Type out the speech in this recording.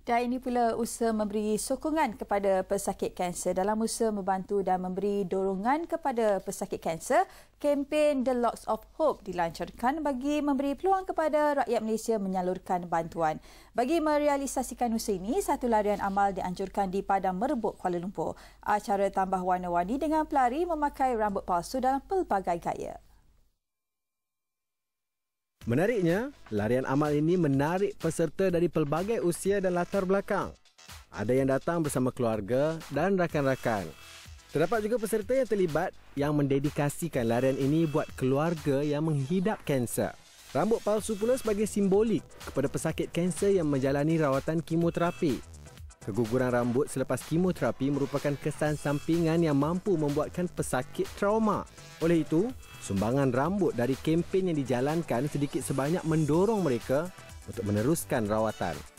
Dan ini pula usaha memberi sokongan kepada pesakit kanser. Dalam usaha membantu dan memberi dorongan kepada pesakit kanser, kempen The Locks of Hope dilancarkan bagi memberi peluang kepada rakyat Malaysia menyalurkan bantuan. Bagi merealisasikan usaha ini, satu larian amal dianjurkan di Padang Merebut, Kuala Lumpur. Acara tambah warna-warni dengan pelari memakai rambut palsu dalam pelbagai gaya. Menariknya, larian amal ini menarik peserta dari pelbagai usia dan latar belakang. Ada yang datang bersama keluarga dan rakan-rakan. Terdapat juga peserta yang terlibat yang mendedikasikan larian ini buat keluarga yang menghidap kanser. Rambut palsu pula sebagai simbolik kepada pesakit kanser yang menjalani rawatan kemoterapi. Keguguran rambut selepas kemoterapi merupakan kesan sampingan yang mampu membuatkan pesakit trauma. Oleh itu, sumbangan rambut dari kempen yang dijalankan sedikit sebanyak mendorong mereka untuk meneruskan rawatan.